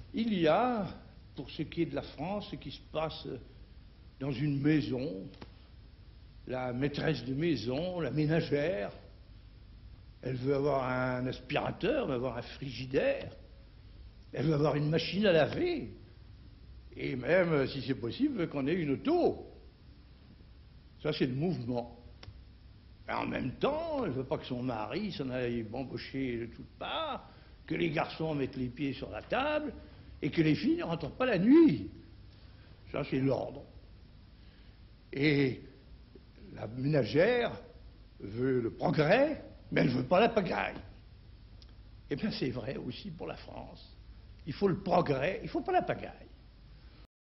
Il y a, pour ce qui est de la France, ce qui se passe dans une maison, la maîtresse de maison, la ménagère, elle veut avoir un aspirateur, elle veut avoir un frigidaire, elle veut avoir une machine à laver, et même, si c'est possible, qu'on ait une auto. Ça, c'est le mouvement. Et en même temps, elle ne veut pas que son mari s'en aille bambocher de toutes parts, que les garçons mettent les pieds sur la table, et que les filles ne rentrent pas la nuit. Ça, c'est l'ordre. Et la ménagère veut le progrès, mais elle ne veut pas la pagaille. Eh bien, c'est vrai aussi pour la France. Il faut le progrès, il ne faut pas la pagaille.